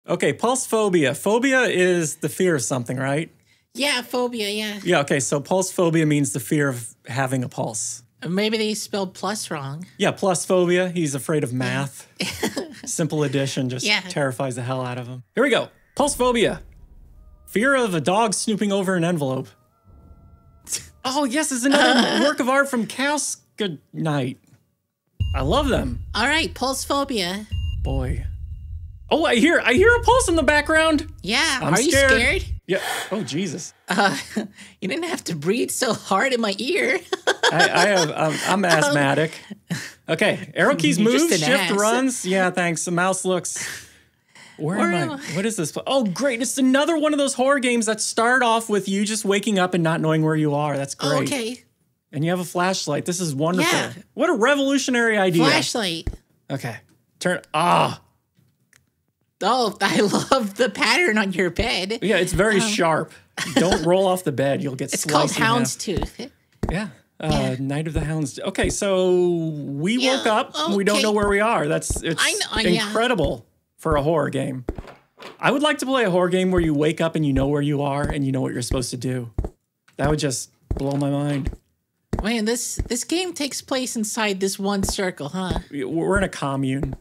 Okay, pulse phobia. Phobia is the fear of something, right? Yeah, phobia, yeah. Yeah, okay, so pulse phobia means the fear of having a pulse. Maybe they spelled plus wrong. Yeah, plus phobia. He's afraid of math. Simple addition just terrifies the hell out of him. Here we go. Pulse phobia. Fear of a dog snooping over an envelope. Oh, yes, it's another work of art from Chaos Good Night. I love them. All right, pulse phobia. Boy. Oh, I hear a pulse in the background. Yeah, Are you scared? Yeah. Oh, Jesus. You didn't have to breathe so hard in my ear. I'm asthmatic. Okay, arrow keys move, shift ass. runs. Yeah, thanks. The mouse looks. Where am I? What is this? Oh, great. It's another one of those horror games that start off with you just waking up and not knowing where you are. That's great. Okay. And you have a flashlight. This is wonderful. Yeah. What a revolutionary idea. Flashlight. Okay. Turn. Ah. Oh, I love the pattern on your bed. Yeah, it's very sharp. Don't roll off the bed. You'll get sliced. It's called houndstooth. Yeah. Night of the Hounds. Okay, so we woke up. Okay. We don't know where we are. It's incredible for a horror game. I would like to play a horror game where you wake up and you know where you are and you know what you're supposed to do. That would just blow my mind. Man, this game takes place inside this one circle, huh? We're in a commune.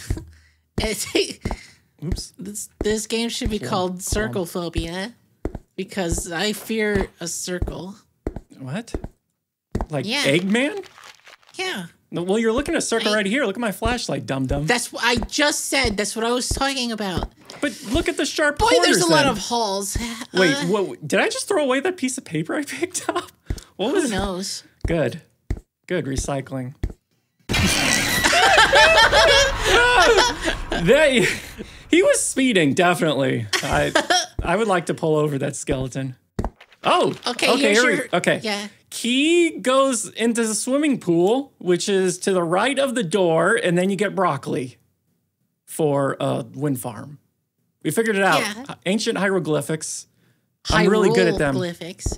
Oops. This game should be called Circle Phobia because I fear a circle. What? Like Eggman? Yeah. Well, you're looking at a circle right here. Look at my flashlight, dum-dum. That's what I just said. That's what I was talking about. But look at the sharp corners. Boy, there's a lot of halls. Wait, what? Did I just throw away that piece of paper I picked up? What was Who knows? Good. Good recycling. He was speeding, definitely. I would like to pull over that skeleton. Oh, okay. Yeah. Key goes into the swimming pool, which is to the right of the door, and then you get broccoli for a wind farm. We figured it out. Yeah. Ancient hieroglyphics. I'm really good at them. Hieroglyphics.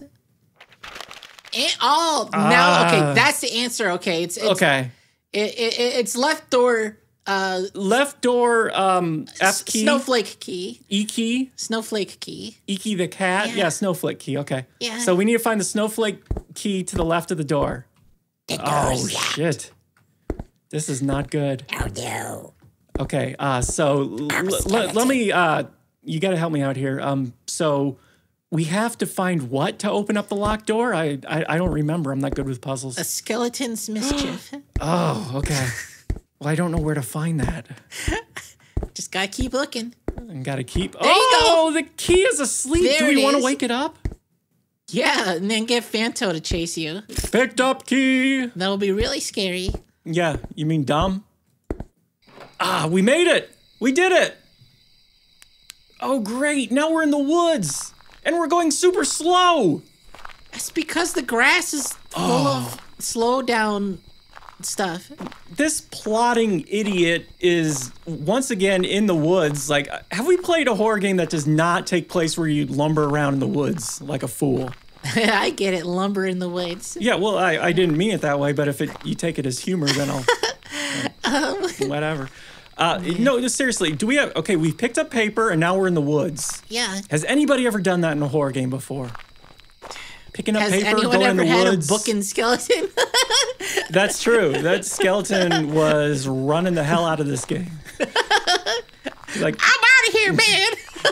Now, okay, that's the answer. Okay, it's okay. It's left door. Left door. F key. Snowflake key. E key. Snowflake key. E key the cat. Yeah, snowflake key. Okay. Yeah. So we need to find the snowflake key to the left of the door. Oh shit! This is not good. Oh no. Okay. So let me. You got to help me out here. So we have to find what to open up the locked door? I don't remember. I'm not good with puzzles. A skeleton's mischief. Oh, okay. Well, I don't know where to find that. Just gotta keep looking. And gotta keep. There you go. The key is asleep. There Do we want to wake it up? Yeah, and then get Fanto to chase you. Picked up key. That'll be really scary. Yeah, you mean dumb? We made it. We did it. Oh, great. Now we're in the woods. And we're going super slow. That's because the grass is full of slow down stuff. This plotting idiot is once again in the woods. Like, have we played a horror game that does not take place where you lumber around in the woods like a fool? I get it, lumber in the woods. Yeah, well, I didn't mean it that way, but if you take it as humor, then I'll whatever. No, seriously, do we have, okay, we've picked up paper and now we're in the woods. Yeah. Has anybody ever done that in a horror game before? Picking up paper, going in the woods. Has anyone ever had a booking skeleton? That's true. That skeleton was running the hell out of this game. Like, I'm out of here, man.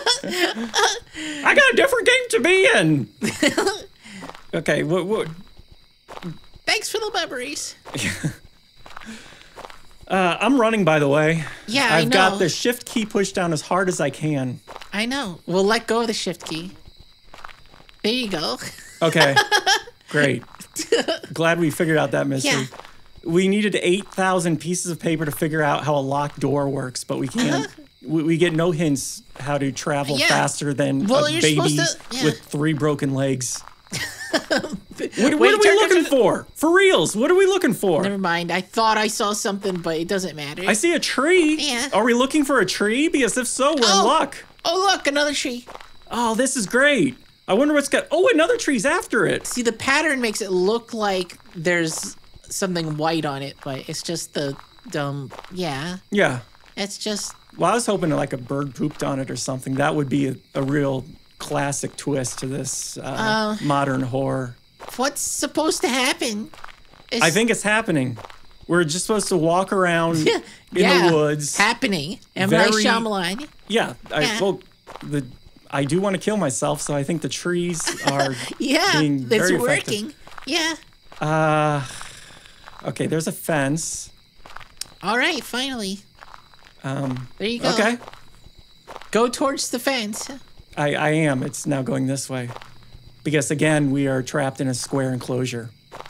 I got a different game to be in. Okay, what? Thanks for the memories. I'm running, by the way. Yeah, I've got the shift key pushed down as hard as I can. I know. We'll let go of the shift key. There you go. Okay, great. Glad we figured out that mystery. Yeah. We needed 8,000 pieces of paper to figure out how a locked door works, but we can't. We get no hints how to travel faster than a baby with 3 broken legs. What are we looking for? For reals, what are we looking for? Never mind. I thought I saw something, but it doesn't matter. I see a tree. Yeah. Are we looking for a tree? Because if so, we're in luck. Oh, look, another tree. Oh, this is great. I wonder what's got... Oh, another tree's after it. See, the pattern makes it look like there's something white on it, but it's just the dumb... Yeah. Yeah. It's just... Well, I was hoping like a bird pooped on it or something. That would be a real classic twist to this modern horror. What's supposed to happen? I think it's happening. We're just supposed to walk around in the woods. Happening. M. Night Shyamalan. Yeah. I do want to kill myself, so I think the trees are being very it's working. Effective. Yeah. Okay, there's a fence. All right, finally. There you go. Okay. Go towards the fence. I am. It's now going this way. Because, again, we are trapped in a square enclosure.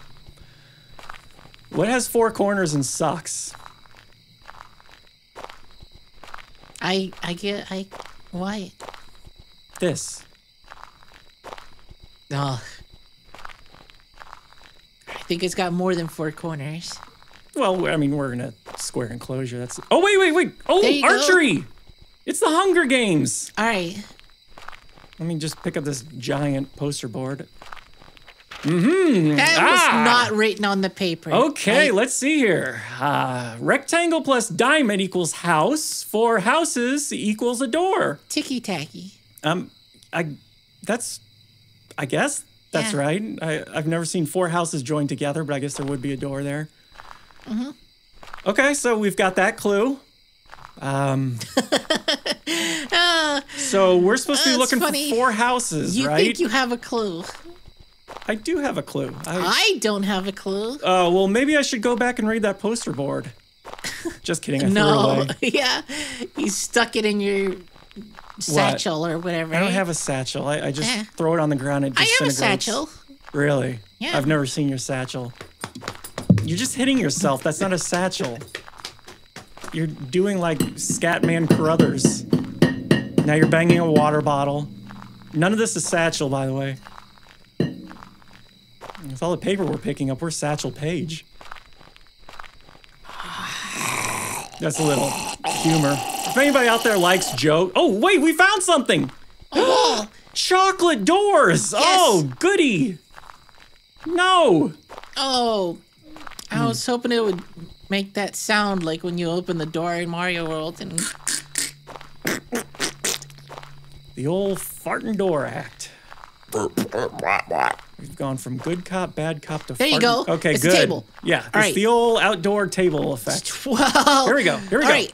What has 4 corners and sucks? Why? This. Oh. I think it's got more than 4 corners. Well, I mean, we're in a square enclosure. That's... Oh, wait. Oh, archery! Go. It's the Hunger Games. All right. Let me just pick up this giant poster board. That was not written on the paper. Okay, let's see here. Rectangle plus diamond equals house. 4 houses equals a door. Ticky-tacky. I guess that's right. I've never seen 4 houses joined together, but I guess there would be a door there. Mm-hmm. Okay, so we've got that clue. So we're supposed to be looking for 4 houses, right? You think you have a clue. I do have a clue. I don't have a clue. Oh, well, maybe I should go back and read that poster board. Just kidding. I threw it away. Yeah. You stuck it in your satchel or whatever. I don't have a satchel. I just throw it on the ground and it disintegrates. I have a satchel. Really? Yeah. I've never seen your satchel. You're just hitting yourself. That's not a satchel. You're doing like Scatman Carruthers. Now you're banging a water bottle. None of this is satchel, by the way. With all the paper we're picking up, we're Satchel Page. That's a little humor. If anybody out there likes joke... Oh, wait, we found something! Oh, chocolate doors! Yes. Oh, goody! No! Oh, I was hoping it would make that sound like when you open the door in Mario World and... The old farting door act. We've gone from good cop, bad cop to There you go. Okay, it's good. The table. Yeah, it's the old outdoor table effect. Wow. Here we go. All right.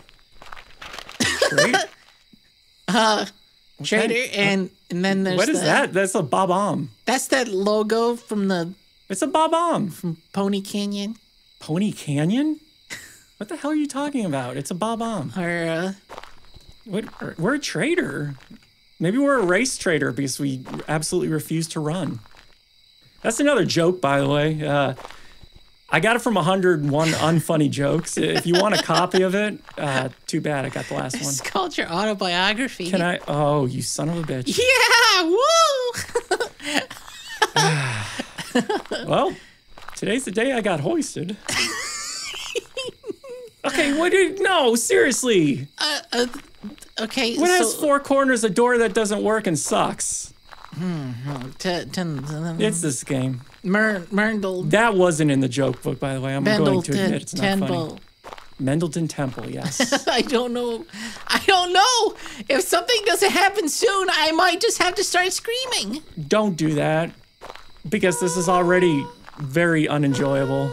Trade? Trader, and then there's What is that? That's a Bob-omb. That's that logo from the... It's a Bob-omb. From Pony Canyon. Pony Canyon? What the hell are you talking about? It's a Bob-omb. We're a trader. Maybe we're a race trader because we absolutely refuse to run. That's another joke, by the way. I got it from 101 Unfunny Jokes. If you want a copy of it, too bad I got the last one. It's called your autobiography. Can I? Oh, you son of a bitch. Yeah, woo! Well, today's the day I got hoisted. Okay, no, seriously. Okay, what has 4 corners, a door that doesn't work, and sucks? It's this game. Merndl. That wasn't in the joke book, by the way. I'm going to admit it's not funny. Mendleton Temple, yes. I don't know. If something doesn't happen soon, I might just have to start screaming. Don't do that, because this is already very unenjoyable.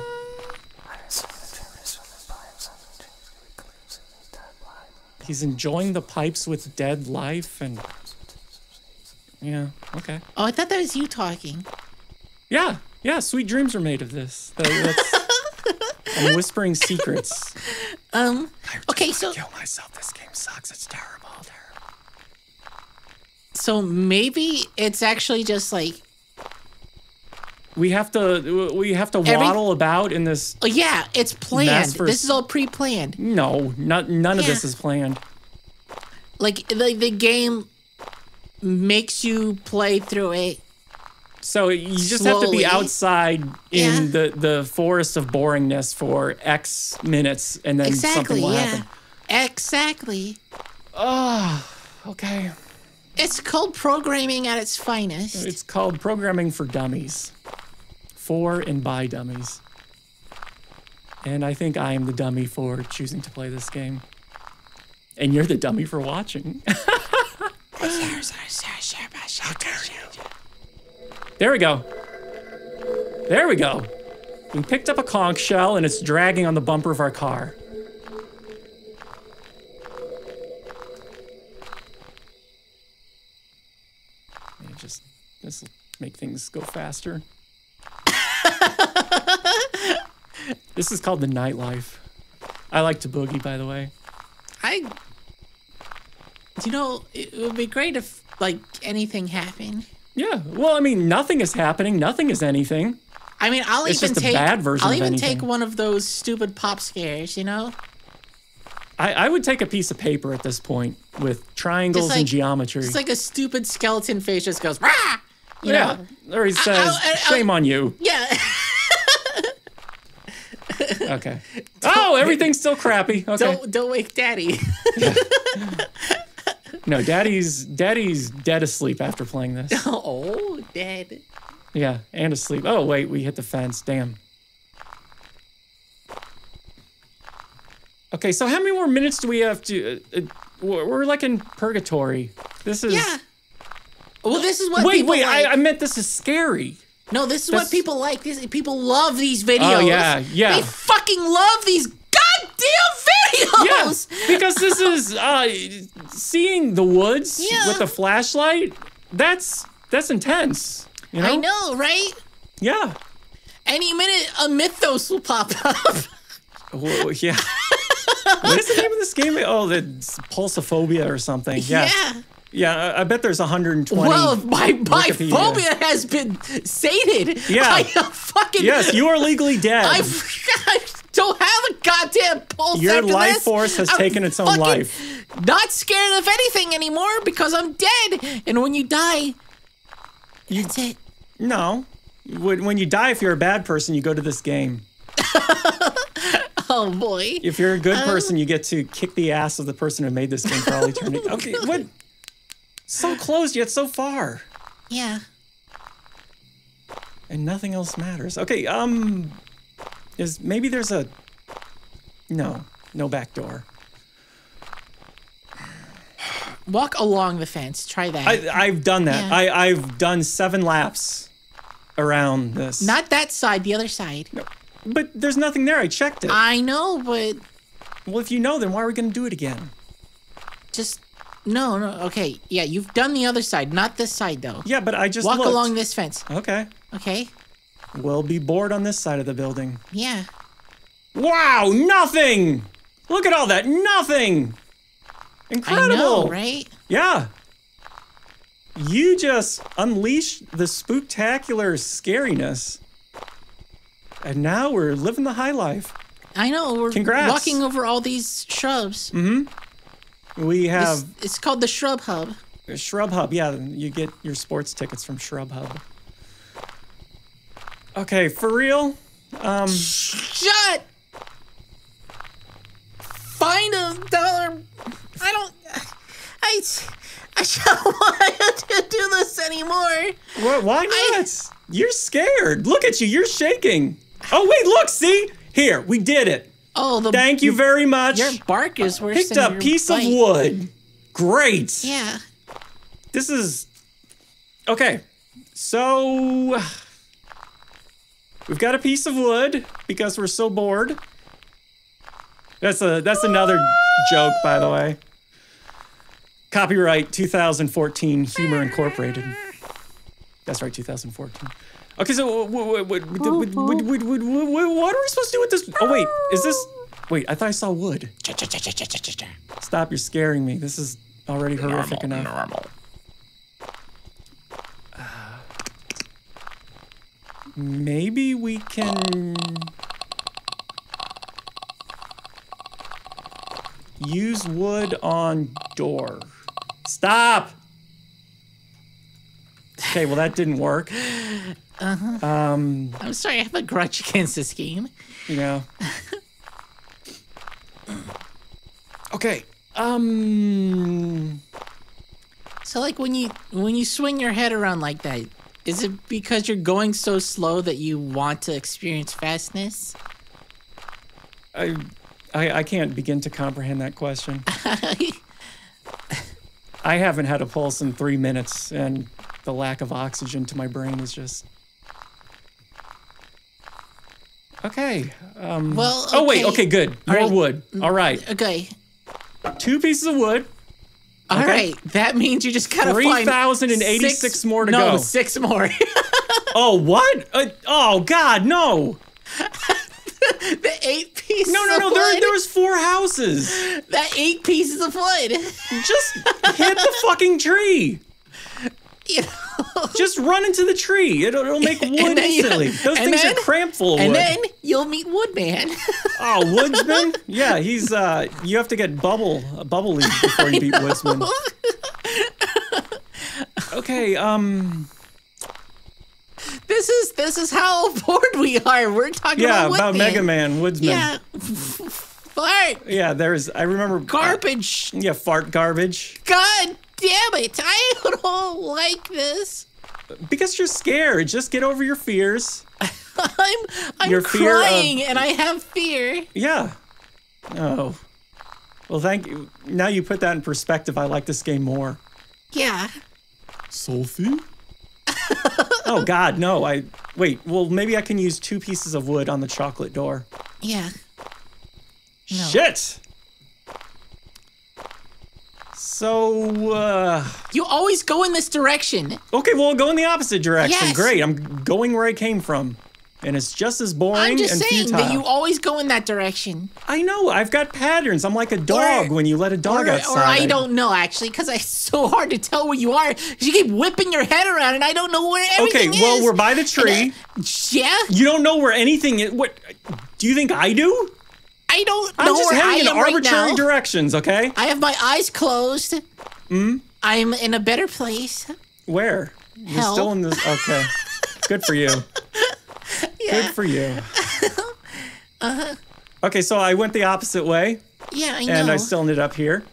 He's enjoying the pipes with dead life and... Yeah, okay. Oh, I thought that was you talking. Yeah, sweet dreams are made of this. I'm whispering secrets. Okay, so... kill myself. This game sucks. It's terrible. So maybe it's actually just like... We have to waddle about in this... Oh, yeah, it's planned. This is all pre-planned. No, none of this is planned. Like, the game makes you play through it. So you just have to be outside in the forest of boringness for X minutes, and then something will happen. Exactly. Oh, okay. It's called programming at its finest. It's called programming for dummies. For and by dummies. And I think I am the dummy for choosing to play this game. And you're the dummy for watching. How dare you? There we go. There we go. We picked up a conch shell and it's dragging on the bumper of our car. Maybe just this will make things go faster. This is called the nightlife. I like to boogie, by the way. You know, it would be great if, like, anything happened. Yeah, well, I mean, nothing is happening. Nothing is anything. I mean, I'll it's even just take. A bad version I'll of even anything. take one of those stupid pop scares. You know. I would take a piece of paper at this point with triangles and geometry. It's like a stupid skeleton face just goes, rah! You know? Or he says, shame on you. Yeah. Okay. Oh, everything's still crappy. Okay. Don't wake Daddy. No, Daddy's dead asleep after playing this. Oh, dead. Yeah, and asleep. Oh, wait, we hit the fence. Damn. Okay, so how many more minutes do we have to... we're like in purgatory. This is... Yeah. Well, this is what people like. I meant this is scary. No, this is what people like. People love these videos. Oh, yeah. They fucking love these goddamn videos! Yeah, because this is... seeing the woods with a flashlight, that's intense. You know? I know, right? Yeah. Any minute, a mythos will pop up. Whoa, yeah. What is the name of this game? Oh, it's Phobia or something. Yeah. Yeah, I bet there's 120. Well, my phobia has been sated. Yeah. I fucking... Yes, you are legally dead. I don't have a goddamn pulse. Your after life this. force has taken its own life. Not scared of anything anymore because I'm dead. And when you die, that's it. No. When you die, if you're a bad person, you go to this game. Oh, boy. If you're a good person, you get to kick the ass of the person who made this game for all eternity. Okay, what? So close, yet so far. Yeah. And nothing else matters. Okay, maybe there's a... No back door. Walk along the fence. Try that. I've done that. Yeah. I've done 7 laps around this. Not that side, the other side. No. But there's nothing there. I checked it. I know, but... Well, if you know, then why are we going to do it again? Just... No. Okay. Yeah, you've done the other side, not this side, though. Yeah, but I just Walk looked. along this fence. Okay. Okay. We'll be bored on this side of the building. Yeah. Wow, nothing! Look at all that, nothing! Incredible! I know, right? Yeah. You just unleashed the spooktacular scariness. And now we're living the high life. I know, we're walking over all these shrubs. Mm-hmm. We have... It's called the Shrub Hub. Shrub Hub, yeah. You get your sports tickets from Shrub Hub. Okay, for real? Shut! Find $1. I don't want to do this anymore. What? Why not? You're scared. Look at you. You're shaking. Oh, wait, look, see? Here, we did it. Oh, Thank you very much. Your bark is worse Picked than a your piece bite. of wood. Great. Yeah. This is... Okay, so... We've got a piece of wood because we're so bored. That's another joke, by the way. Copyright 2014 Humor Incorporated. That's right, 2014. Okay, so what are we supposed to do with this? Oh, wait, is this... Wait, I thought I saw wood. Stop, you're scaring me. This is already horrific enough. Normal. Maybe we can... use wood on door. Stop! Okay, well that didn't work. I'm sorry, I have a grudge against this game. You know. Okay. So like when you swing your head around like that, is it because you're going so slow that you want to experience fastness? I I can't begin to comprehend that question. I haven't had a pulse in 3 minutes, and the lack of oxygen to my brain is just... Okay. Well, okay. Oh, wait. Okay, good. More wood. All right. Okay. 2 pieces of wood. All right. That means you just gotta find 3,086 more to go. No, 6 more. Oh, what? Oh, God, no. The 8 pieces No. of wood. There was 4 houses. That 8 pieces of wood. Just hit the fucking tree. You know. Just run into the tree. It'll make wood instantly. Those things are crammed full of wood. And then you'll meet Woodman. Oh, Woodsman? Yeah, he's you have to get bubble leaf before you beat Woodsman. Okay, This is how bored we are. We're talking about Woodman. about Mega Man, Woodsman. Yeah. Fart. Yeah, I remember Garbage. Fart garbage. God damn it. I don't like this. Because you're scared. Just get over your fears. I'm Your fear crying and I have fear. Yeah. Oh. Well, thank you. Now you put that in perspective, I like this game more. Yeah. Sophie? Oh, God, no. Wait, well, maybe I can use 2 pieces of wood on the chocolate door. Yeah. No. Shit! So, You always go in this direction. Okay, well, I'll go in the opposite direction. Yes. Great, I'm going where I came from. And it's just as boring and futile. I'm just saying that you always go in that direction. I know, I've got patterns. I'm like a dog when you let a dog outside. Or I don't know, actually, because it's so hard to tell where you are. You keep whipping your head around, and I don't know where everything is. Okay, well, we're by the tree. Yeah? You don't know where anything is. What? Do you think I do? I don't I'm know just where I heading in am right arbitrary now. directions, okay? I have my eyes closed. I'm in a better place. Where? You're Hell. still in this. Okay. Good for you. Yeah. Good for you. Okay, so I went the opposite way. Yeah, I know. And I still ended up here.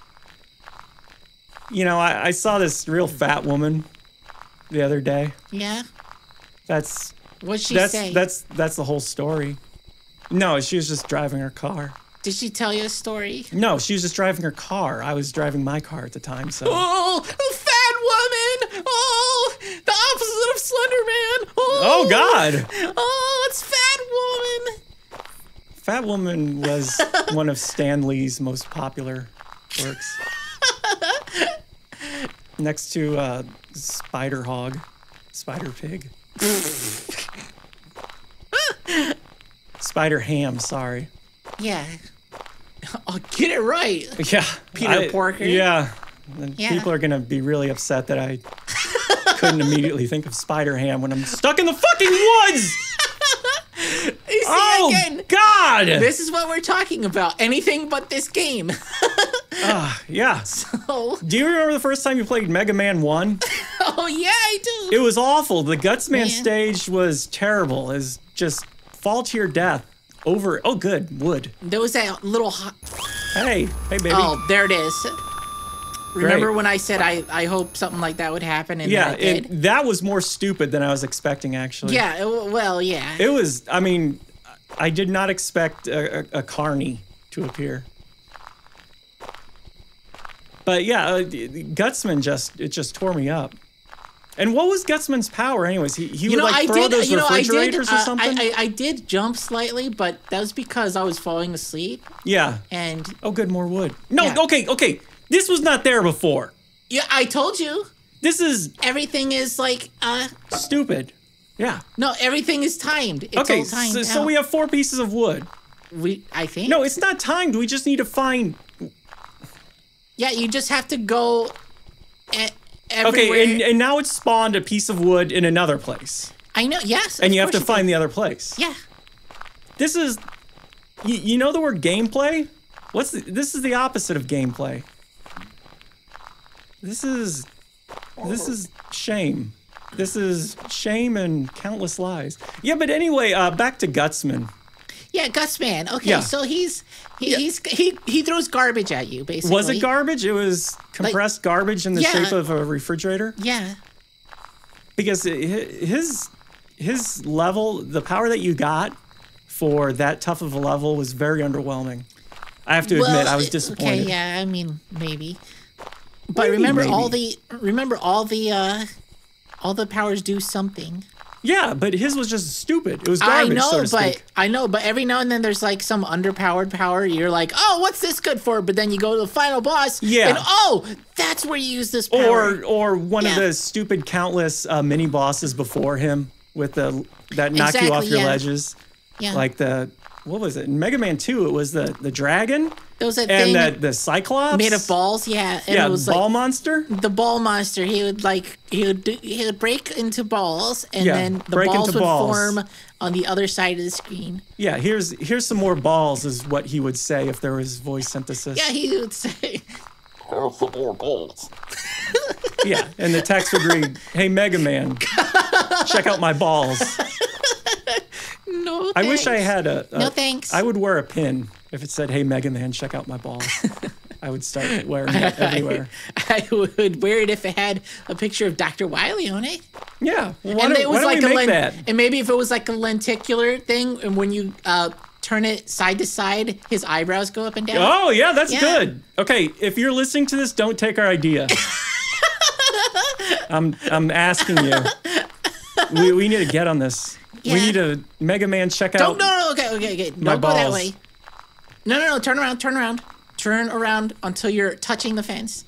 You know, I saw this real fat woman the other day. Yeah? What'd she say? That's the whole story. No, she was just driving her car. Did she tell you a story? No, she was just driving her car. I was driving my car at the time, so... Oh, fat woman! Oh, the opposite of Slender Man! Oh, God! Oh, it's Fat Woman! Fat Woman was one of Stan Lee's most popular works. Next to Spider Hog, Spider Pig. Spider Ham, sorry. Yeah. I'll get it right. Yeah. Peter Porker. Yeah. And people are going to be really upset that I couldn't immediately think of Spider Ham when I'm stuck in the fucking woods! You see, again, God! This is what we're talking about. Anything but this game. Yeah. So... Do you remember the first time you played Mega Man 1? Oh, yeah, I do. It was awful. The Gutsman stage was terrible. It's just fall to your death over... Oh, good. Wood. There was that little... Hey, baby. Oh, there it is. Remember when I said I hope something like that would happen? And yeah, it did? that was more stupid than I was expecting, actually. Yeah, well, yeah. It was, I mean, I did not expect a carny to appear. But yeah, Gutsman just tore me up. And what was Gutsman's power, anyways? He would like throw those refrigerators or something? I did jump slightly, but that was because I was falling asleep. Yeah. And... Oh, good, more wood. No, okay. This was not there before. Yeah, I told you. This is... Everything is like, stupid. Yeah. No, everything is timed. It's okay, all timed so we have 4 pieces of wood. I think. No, it's not timed. We just need to find... Yeah, you just have to go everywhere. Okay, and now it's spawned a piece of wood in another place. I know, yes. And you have to find the other place. Yeah. This is... You know the word gameplay? This is the opposite of gameplay. This is shame. This is shame and countless lies. Yeah, but anyway, back to Gutsman. Yeah, Gutsman. Okay, so he throws garbage at you, basically. Was it garbage? It was compressed garbage in the shape of a refrigerator? Yeah. Because his level, the power that you got for that tough of a level was very underwhelming. I have to admit, I was disappointed. Okay, yeah, I mean, maybe. But remember, all the powers do something. Yeah, but his was just stupid. It was garbage, I know, but every now and then there's like some underpowered power. You're like, oh, what's this good for? But then you go to the final boss, and oh, that's where you use this power. Or one of the stupid countless mini bosses before him with that knock you off your ledges. Yeah. Like what was it? In Mega Man 2, it was the dragon. And the Cyclops made of balls, and it was ball monster. The ball monster. He would break into balls, and then the balls would form on the other side of the screen. Yeah, here's some more balls, is what he would say if there was voice synthesis. Yeah, he would say, "Here's some more balls." Yeah, and the text would read, "Hey, Mega Man, check out my balls." No, thanks. I wish I had no thanks. I would wear a pin if it said, "Hey, Mega Man, check out my balls." I would start wearing it everywhere. I would wear it if it had a picture of Dr. Wily on it. Yeah. Well, why don't we make that? And maybe if it was like a lenticular thing, and when you turn it side to side, his eyebrows go up and down. Oh, yeah, that's good. Okay, if you're listening to this, don't take our idea. I'm asking you. We need to get on this. Yeah. We need to Mega Man check out. Okay. Don't go that way. No. Turn around. Turn around until you're touching the fence.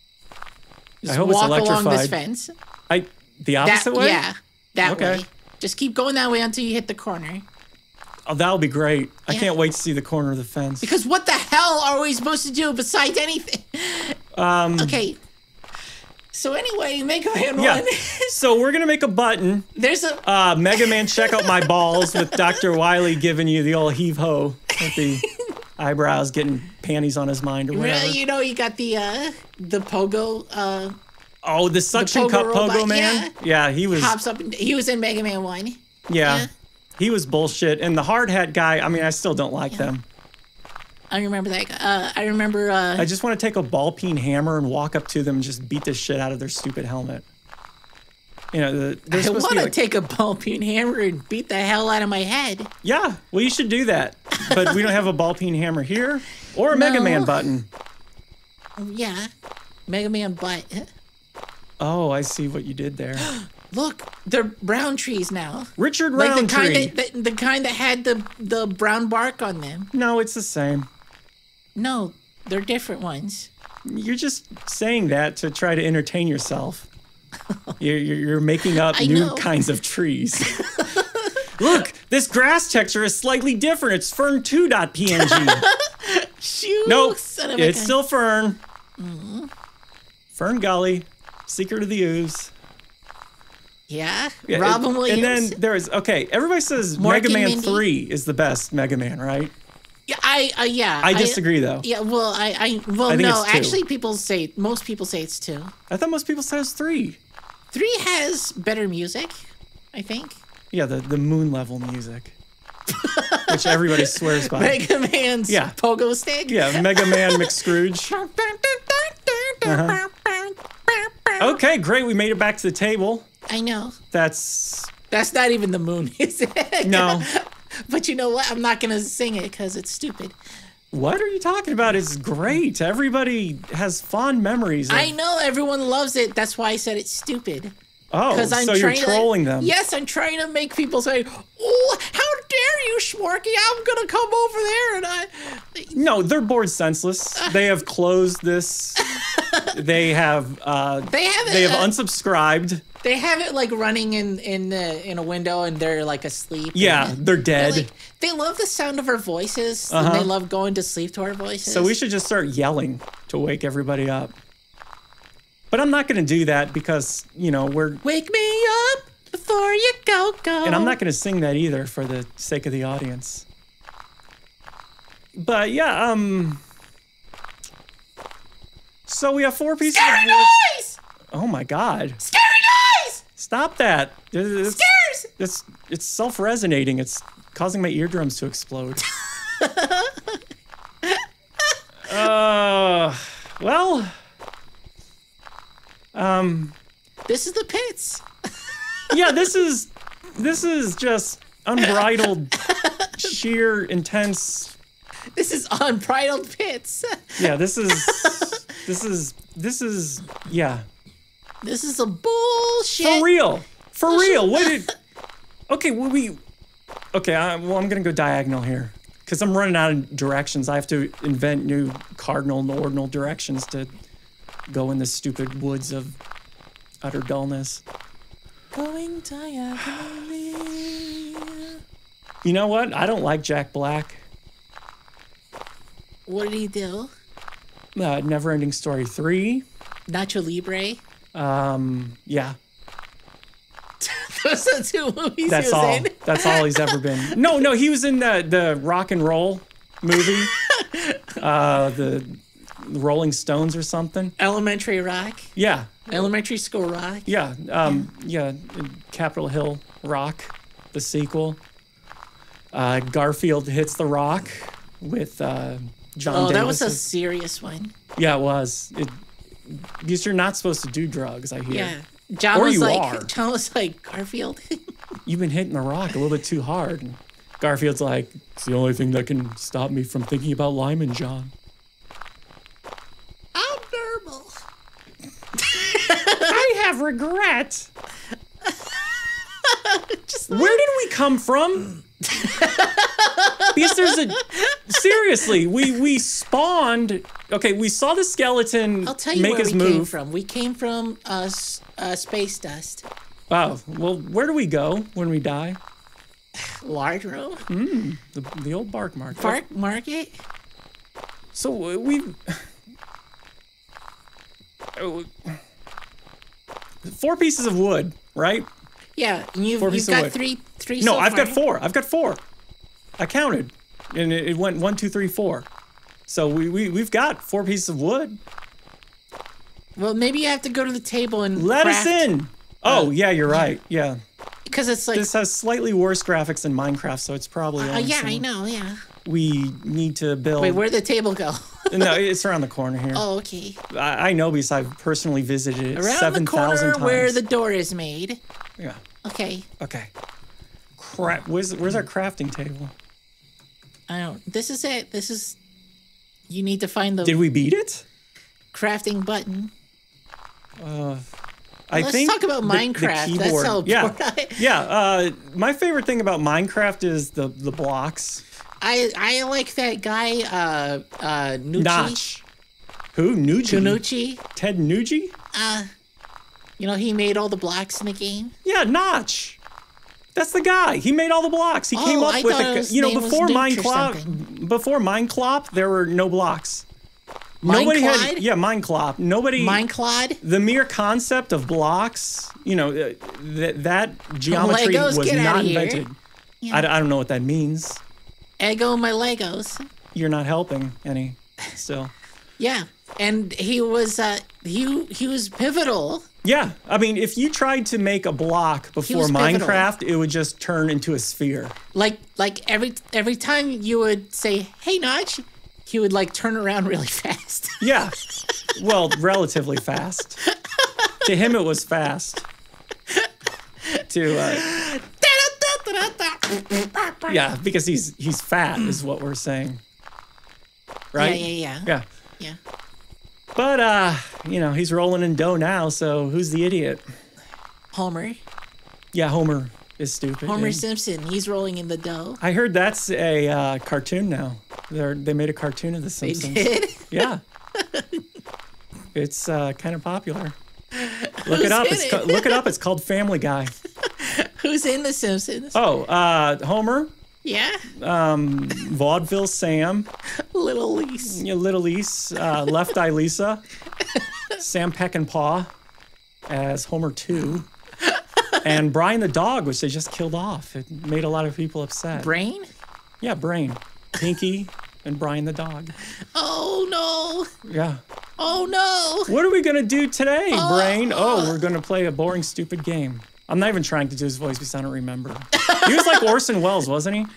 I hope it's electrified. Walk along this fence. The opposite way? Yeah, that way. Just keep going that way until you hit the corner. Oh, that'll be great. I can't wait to see the corner of the fence. Because what the hell are we supposed to do besides anything? Okay. So anyway, Mega Man 1. So we're going to make a button. There's a... Mega Man, check out my balls, with Dr. Wily giving you the old heave-ho with the eyebrows, getting panties on his mind or whatever. You know, you got the pogo... the suction cup pogo man? Yeah, he was... Hops up. He was in Mega Man 1. Yeah. He was bullshit. And the hard hat guy, I mean, I still don't like them. I remember that. I remember... I just want to take a ball-peen hammer and walk up to them and just beat the shit out of their stupid helmet. You know, I want to take a ball-peen hammer and beat the hell out of my head. Yeah, well, you should do that. But we don't have a ball-peen hammer here or a Mega Man button. Yeah, Mega Man butt. Oh, I see what you did there. Look, they're brown trees now. Richard Roundtree. The kind that had the brown bark on them. No, it's the same. No, they're different ones. You're just saying that to try to entertain yourself. You're making up new kinds of trees. Look, this grass texture is slightly different. It's fern2.png. Nope, it's still fern. Fern Gully, Secret of the Ooze. Yeah, Robin Williams. And then everybody says Mega Man 3 is the best Mega Man, right? Yeah, I disagree though. Yeah, well, I think no, actually most people say it's 2. I thought most people said it's 3. 3 has better music, I think. Yeah, the moon level music. Which everybody swears by. Mega Man's pogo stick? Yeah, Mega Man McScrooge. Okay, great. We made it back to the table. I know. That's not even the moon music. No. But you know what? I'm not going to sing it because it's stupid. What are you talking about? It's great. Everybody has fond memories. I know. Everyone loves it. That's why I said it's stupid. Oh, so you're trolling them. Yes, I'm trying to make people say, "Oh, how dare you, Schmarky? I'm going to come over there and No, they're bored senseless. They have closed this. They have unsubscribed. They have it like running in a window and they're like asleep. Yeah, they're dead. They love the sound of our voices. And they love going to sleep to our voices. So we should just start yelling to wake everybody up. But I'm not going to do that because, we're... Wake me up before you go. And I'm not going to sing that either for the sake of the audience. But yeah, so we have 4 pieces Scary noise! Oh my God. Scary noise! Stop that. Scares! It's self-resonating. It's causing my eardrums to explode. Well... This is the pits. Yeah, this is just unbridled sheer intense. This is unbridled pits. Yeah, this is yeah. This is a bullshit. For real. For real. What did... Okay, well, I'm gonna go diagonal here. Because I'm running out of directions. I have to invent new cardinal and ordinal directions to go in the stupid woods of utter dullness. Going diagonally. You know what? I don't like Jack Black. What did he do? Neverending Story 3. Nacho Libre. Yeah. Those are 2 movies That's he was all. in. That's all he's ever been. No, he was in the rock and roll movie. The Rolling Stones or something. Elementary Rock. Yeah. Elementary School Rock. Yeah. Yeah. Capitol Hill Rock, the sequel. Garfield Hits the Rock with John Davis. That was a serious one. Yeah, it was. Because you're not supposed to do drugs, I hear. Yeah. John was like, Garfield. You've been hitting the rock a little bit too hard. And Garfield's like, it's the only thing that can stop me from thinking about Lyman, John. I'm normal. I have regret. Where did we come from? Because seriously, we spawned. Okay, we saw the skeleton. I'll tell you make where his we move. came from. We came from space dust. Wow. Well, where do we go when we die? Large room. The old bark market. Bark market. So we. 4 pieces of wood, right? Yeah, you've got three. No, so I've far. got 4. I've got 4. I counted, and it went 1, 2, 3, 4. So we've got 4 pieces of wood. Well, maybe you have to go to the table and let us in. Oh, yeah, you're right. Yeah. Because it's like this has slightly worse graphics than Minecraft, so it's probably. Yeah, I know. Yeah. We need to build. Wait, where'd the table go? No, it's around the corner here. Oh, okay. I know because I've personally visited it around 7,000 times. the corner where the door is made. Yeah. Okay. Okay. Where's our crafting table? I don't. This is it. This is. You need to find the. Did we beat it? Crafting button. Let's talk about Minecraft. The That's how yeah. My favorite thing about Minecraft is the blocks. I like that guy, Nucci. Notch. Who? Nucci? Nucci. Ted Nucci? He made all the blocks in the game. Yeah, Notch. That's the guy. He made all the blocks. He came up with before Mineclop, there were no blocks. Nobody had Mineclop. Mineclod? The mere concept of blocks, that geometry Legos, was not invented. Yeah. I don't know what that means. Eggo my Legos. You're not helping any still. Yeah. And he was he was pivotal. Yeah. I mean, if you tried to make a block before Minecraft, it would just turn into a sphere. Like every time you would say, "Hey, Notch," he would turn around really fast. Yeah. Well, relatively fast. To him, it was fast. Yeah, because he's fat is what we're saying. Right? Yeah. But he's rolling in dough now, so who's the idiot? Homer. Yeah, Homer is stupid. Homer Simpson, he's rolling in the dough. I heard that's a cartoon now. They made a cartoon of The Simpsons. They did? Yeah. It's kind of popular. Look it up. Look it up. It's called Family Guy. Who's in The Simpsons? Oh, Homer. Yeah. Vaudeville Sam. Little Lise. Yeah, Little Lise. Left Eye Lisa. Sam Peckinpah as Homer 2. And Brian the dog, which they just killed off. It made a lot of people upset. Brain? Yeah, Brain. Pinky and Brian the dog. Oh, no. Yeah. Oh, no. What are we going to do today, Brain? We're going to play a boring, stupid game. I'm not even trying to do his voice because I don't remember. He was like Orson Welles, wasn't he?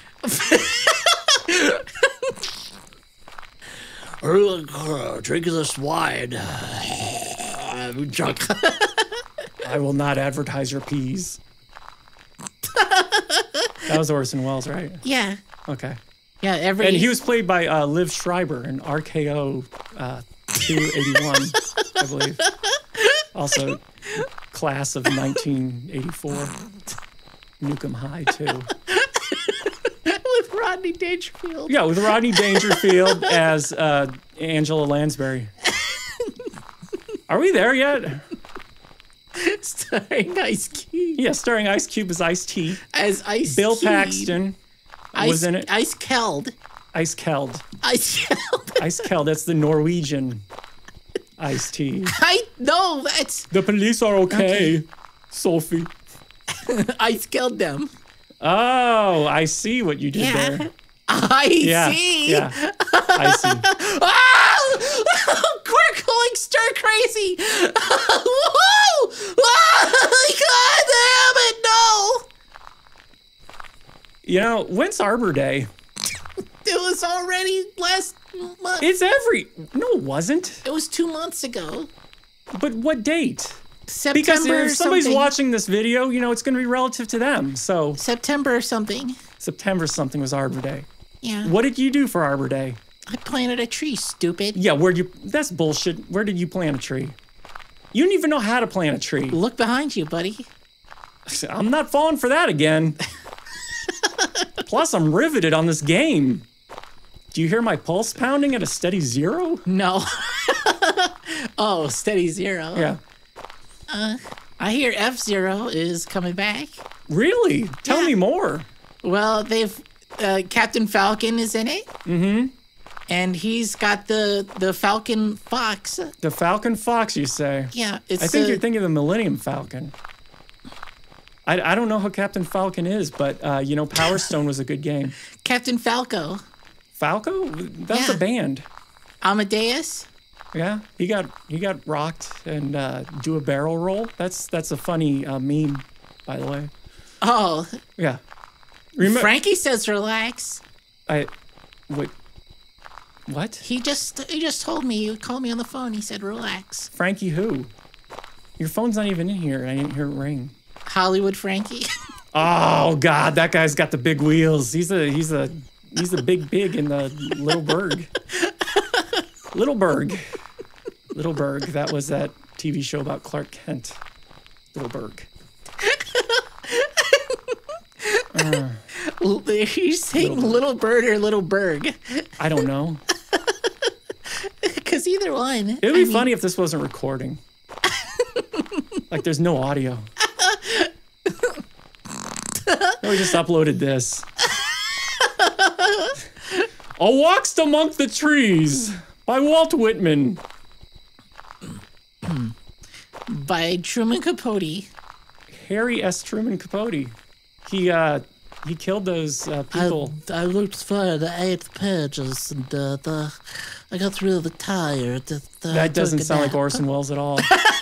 Drink this wine. I'm drunk. I will not advertise your peas. That was Orson Welles, right? Yeah. Okay. Yeah, and he was played by Liv Schreiber in RKO 281, I believe. Also, class of 1984. Nukem High, too. With Rodney Dangerfield. Yeah, with Rodney Dangerfield as Angela Lansbury. Are we there yet? Starring Ice Cube. Yeah, starring Ice Cube as Ice-T. As Ice Bill Paxton was in it. Ice Keld. Ice Keld. Ice Keld. Ice Keld, that's the Norwegian Ice-T. No, that's... The police are okay. Sophie. Ice killed them. Oh, I see what you did there. I see. Yeah, I see. Oh! Quirkling stir crazy. Whoa! God damn it, no! You know, when's Arbor Day? It was already last month. No, it wasn't. It was 2 months ago. But what date? September. Because if somebody's watching this video, you know, it's going to be relative to them. So September or something. September something was Arbor Day. Yeah. What did you do for Arbor Day? I planted a tree, stupid. Yeah, that's bullshit. Where did you plant a tree? You don't even know how to plant a tree. Look behind you, buddy. I'm not falling for that again. Plus, I'm riveted on this game. Do you hear my pulse pounding at a steady 0? No. Oh, steady 0. Yeah. I hear F-Zero is coming back. Really? Tell me more. Well, they've Captain Falcon is in it. Mm-hmm. And he's got the Falcon Fox. The Falcon Fox, you say? Yeah. I think you're thinking of the Millennium Falcon. I don't know who Captain Falcon is, but, you know, Power Stone was a good game. Captain Falco. Falco? That's a band. Amadeus? Yeah, he got rocked and do a barrel roll. That's a funny meme, by the way. Oh. Yeah. Frankie says relax. Wait. What? He just told me, he called me on the phone. He said relax. Frankie who? Your phone's not even in here. I didn't hear it ring. Hollywood Frankie. Oh God, that guy's got the big wheels. He's a big in the Little Berg. Little Berg. That was that TV show about Clark Kent. Little Berg. He's saying Little Bird or Little Berg. I don't know. Because either one. It would be funny if this wasn't recording. Like there's no audio. We just uploaded this. A Walks Among the Trees by Walt Whitman. By Truman Capote. Harry S. Truman Capote. He killed those people. I looked for the 8th pages and I got really tired. That doesn't sound like Orson Welles at all.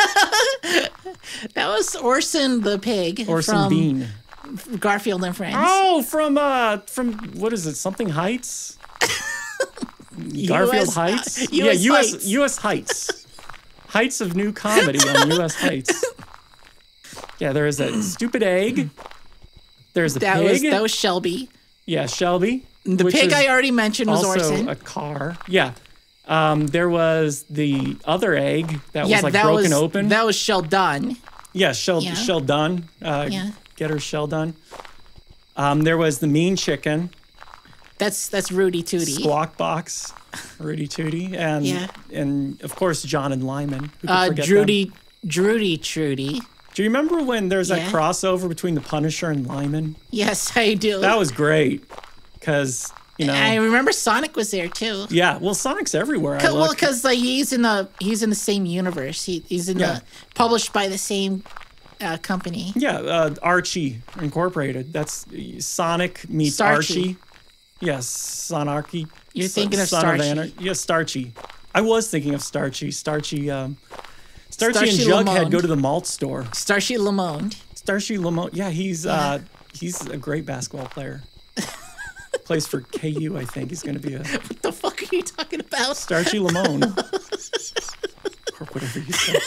That was Orson the pig. Orson Bean. Garfield and Friends. Oh, from what is it? Something Heights? Garfield Heights? US Heights. Heights of New Comedy on US Heights. Yeah, there is that stupid egg. There's the pig. That was Shelby. Yeah, Shelby. The pig I already mentioned was Orson. Also a car. Yeah. There was the other egg that was broken open. That was Sheldon. Yeah, Sheldon. Get her Sheldon. There was the mean chicken. That's Rudy Tooty. Squawk Box, Rudy Tooty, and of course John and Lyman. Who could forget them? Drudy Trudy. Do you remember when there's that crossover between the Punisher and Lyman? Yes, I do. That was great, because I remember Sonic was there too. Yeah, well, Sonic's everywhere. Well, because he's in the same universe. He's in the published by the same company. Yeah, Archie Incorporated. That's Sonic meets Archie. Yes, Sonarchy. You're thinking of Starchy. Yes, Starchy. I was thinking of Starchy. Starchy and Jughead go to the malt store. Starchy Lamond. Starchy Lamond. Yeah, he's a great basketball player. Plays for KU, I think. He's going to be a... What the fuck are you talking about? Starchy Lamond. Or whatever you say.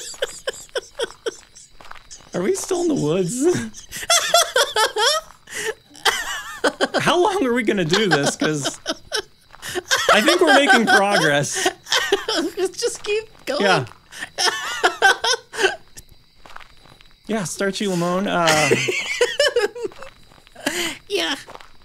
Are we still in the woods? how long are we going to do this? Because I think we're making progress. Just keep going. Yeah. Yeah, Starchy Limon. Yeah.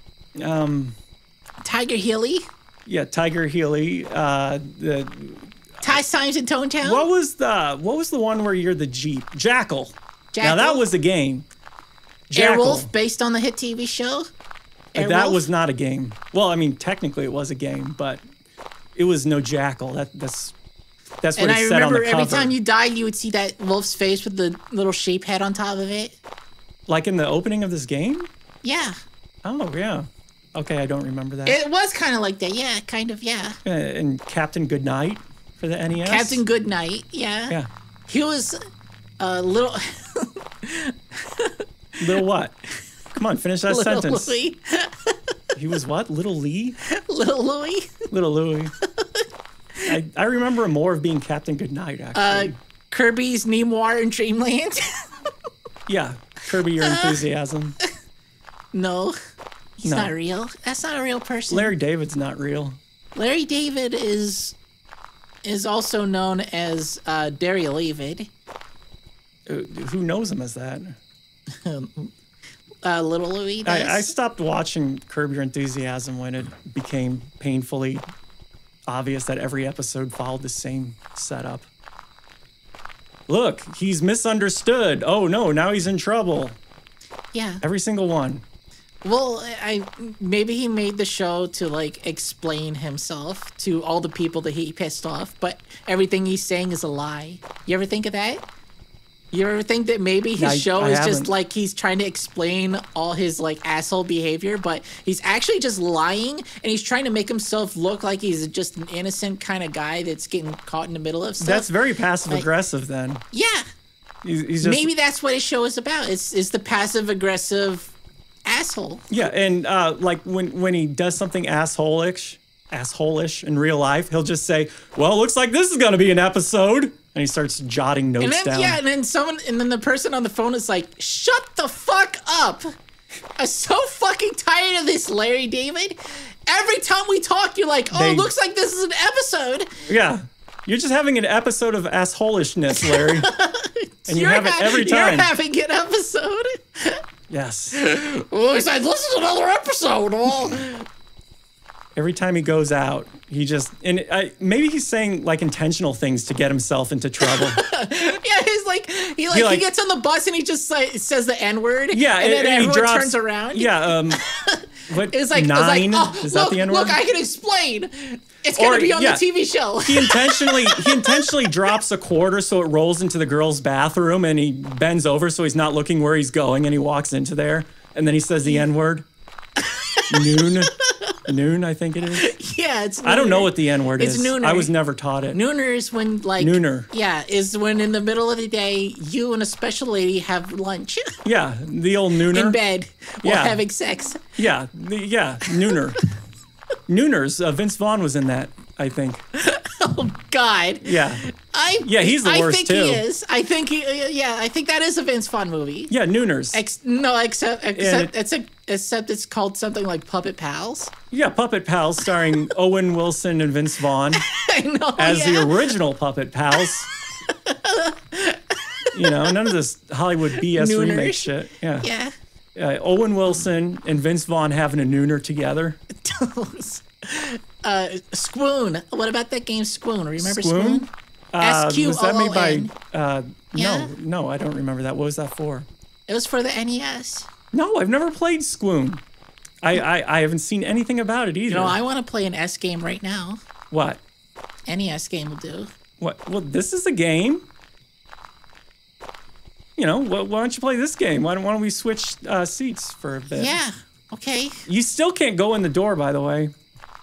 Tiger Healy. Yeah, Tiger Healy. Ty Signs in Toontown. What was the one where you're the Jeep? Jackal. Now that was a game. Jackal. Airwolf, based on the hit TV show. That was not a game. Well, I mean, technically it was a game, but it was no Jackal. That's what it said on the cover. And I remember every time you died, you would see that wolf's face with the little sheep head on top of it. Like in the opening of this game? Yeah. Oh, yeah. Okay, I don't remember that. It was kind of like that. Yeah, kind of, yeah. And Captain Goodnight for the NES? Captain Goodnight, yeah. Yeah. He was a little... Little what? Come on, finish that Little sentence. Louie. He was what? Little Lee? Little Louie. Little Louie. I remember more of being Captain Goodnight, actually. Kirby's Nemoir in Dreamland. Yeah, Kirby Your Enthusiasm. No, he's not real. That's not a real person. Larry David's not real. Larry David is also known as Daryl David. Who knows him as that? Little Louie does. I stopped watching Curb Your Enthusiasm when it became painfully obvious that every episode followed the same setup. Look, he's misunderstood. Oh no, now he's in trouble. Yeah. Every single one. Well, maybe he made the show to like explain himself to all the people that he pissed off, but everything he's saying is a lie. You ever think of that? You ever think that maybe his show is just like he's trying to explain all his like asshole behavior, but he's actually just lying and he's trying to make himself look like he's just an innocent kind of guy that's getting caught in the middle of stuff? That's very passive aggressive then. Yeah. He's just, maybe that's what his show is about. It's the passive aggressive asshole. Yeah, and like when he does something asshole-ish in real life, he'll just say, "Well, looks like this is going to be an episode." And he starts jotting notes down. Yeah, and then the person on the phone is like, "Shut the fuck up! I'm so fucking tired of this, Larry David. Every time we talk, you're like, oh, looks like this is an episode." Yeah, you're just having an episode of assholishness, Larry. And you have it every time. You're having an episode. Yes. Well, he said, "This is another episode." Every time he goes out, he just maybe he's saying like intentional things to get himself into trouble. Yeah, he gets on the bus and he just like says the N-word. Yeah, and then everyone turns around. Yeah, what? It's like, is that the N-word? Look, I can explain. It's gonna be on the TV show. He intentionally drops a quarter so it rolls into the girl's bathroom, and he bends over so he's not looking where he's going, and he walks into there, and then he says the N-word. Noon, I think it is. Yeah, it's nooner. I don't know what the N-word is. It's nooner. I was never taught it. Nooner is when, like... Nooner. Yeah, is when in the middle of the day, you and a special lady have lunch. Yeah, the old nooner. In bed while having sex. Yeah, nooner. Nooners. Vince Vaughn was in that, I think. Oh, God. Yeah. He's the worst, too. I think he is. I think that is a Vince Vaughn movie. Yeah, Nooners. Except it's called something like Puppet Pals. Yeah, Puppet Pals, starring Owen Wilson and Vince Vaughn. I know, as the original Puppet Pals. None of this Hollywood BS Nooners. Remake shit. Yeah. Yeah. Owen Wilson and Vince Vaughn having a nooner together. Squoon. What about that game Squoon? Remember Squoon? Squoon? Was that made by... No, I don't remember that. What was that for? It was for the NES. No, I've never played Squoon. I haven't seen anything about it either. I want to play an S game right now. What? NES game will do. What? Well, this is a game. Why don't you play this game? Why don't we switch seats for a bit? Yeah, okay. You still can't go in the door, by the way.